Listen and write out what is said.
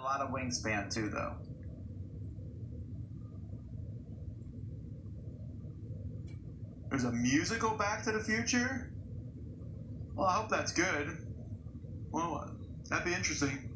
lot of wingspan too, though. There's a musical Back to the Future? Well, I hope that's good. Well, that'd be interesting.